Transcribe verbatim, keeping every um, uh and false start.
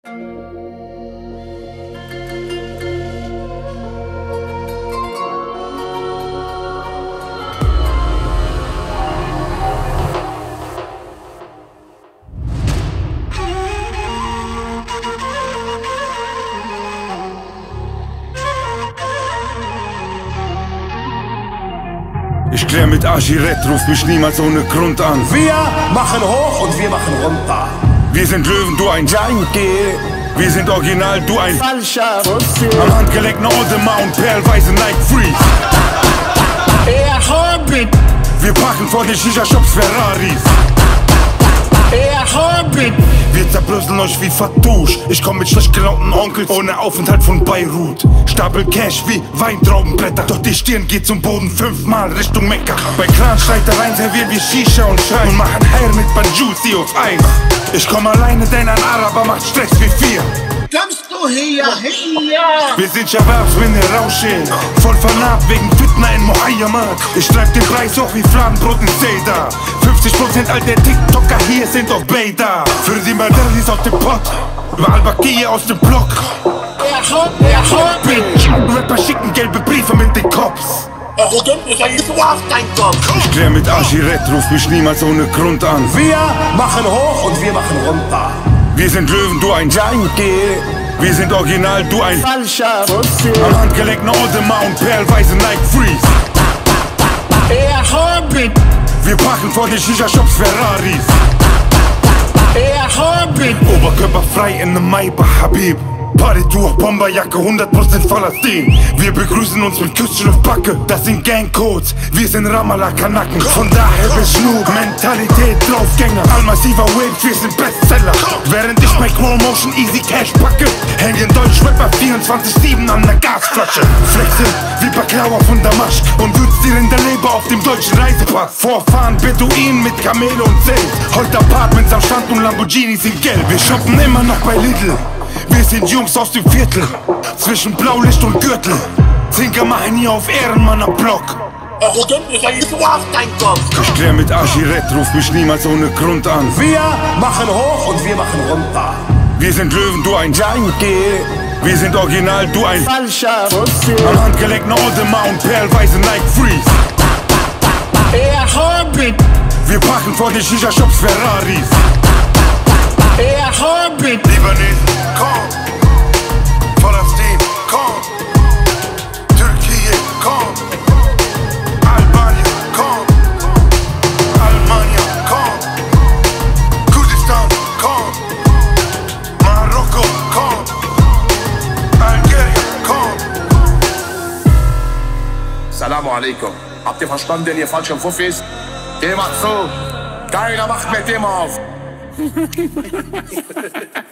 Ich klär mit Agiret, ruf mich niemals ohne Grund an. Wir machen hoch und wir machen runter. Wir sind Löwen, du ein Junkie. Wir sind original, du ein falscher Fuzzi. Am Handgelenk ne Audemars und perlweise Nike Freeze. Er Hobi. Wir packen vor den Shisha-Shops Ferraris. Er Hobi. Wir zerbröseln euch wie Fatouche. Ich komm mit schlecht gelaunten Onkels ohne Aufenthalt von Beirut. Stapel Cash wie Weintraubenblätter. Doch die Stirn geht zum Boden fünfmal Richtung Mekka. Bei Clan-Streitereien servieren wir Shisha und Schein und machen Hair mit Banjusi auf Eis. Ich komm alleine, denn ein Araber macht Stress wie vier. Kommst du hier, hier? Wir sind Shababs, wenn ihr Rausche. Voll vernarbt wegen Fitna in Mohayyamat. Ich treib den Preis hoch wie Fladenbrot in Seda. fünfzig Prozent all der TikToker hier sind auf Beta. Für die Madaris aus dem Pott, über Al-Bakia aus dem Block. Er Hobi, er Hobi. Rapper schicken gelbe Briefe mit den Cops. Arrogant ist ein so auf dein Kopf. Ich klär mit Agiret, ruf mich niemals ohne Grund an. Wir machen hoch und wir machen runter. Wir sind Löwen, du ein Junkie. Wir sind original, du ein falscher Fuzzi. Am Handgelenk ne Audemars und perlweise Nike Freeze. Er Hobi. Wir packen vor den Shisha-Shops Ferraris. Er Hobi. Oberkörper frei in nem Maybach, Habib. Partytour, Bomberjacke, hundert Prozent Palästin. Wir begrüßen uns mit Küsschen auf Backe. Das sind Gangcodes, wir sind Ramallah-Kanaken. Von daher bis Schnuck, Mentalität, Draufgänger. All-Massiver Waves, wir sind Bestseller. Während ich bei Motion Easy Cash packe, hängen Deutsch-Rapper vierundzwanzig sieben an der Gasflasche. Flexe wie Baklava von Damasch und würzt dir in der Leber auf dem deutschen Reisepass. Vorfahren Beduinen mit Kamele und Zelt. Heute Apartments am Strand und Lamborghinis in Gelb. Wir shoppen immer noch bei Lidl. Wir sind Jungs aus dem Viertel, zwischen Blaulicht und Gürtel. Zinker machen hier auf Ehrenmann am Block. Arrogant ist ein so auf dein Kopf. Ich klär mit Agiret, ruf mich niemals ohne Grund an. Wir machen hoch und wir machen runter. Wir sind Löwen, du ein Junkie. Wir sind original, du ein falscher Fuzzi. Am Handgelenk ne Audemars und perlweise Nike Freeze. Er Hobi. Wir packen vor den Shisha-Shops Ferraris. Er Hobi. Libanon, komm. Palästin, komm. Türkei, komm. Albanien, komm. Almania, komm. Kurdistan, komm. Marokko, komm. Algerien, komm. Salamu alaikum. Habt ihr verstanden, ihr falschen Fuffis? Geh mal zu. Keiner macht mit dem auf.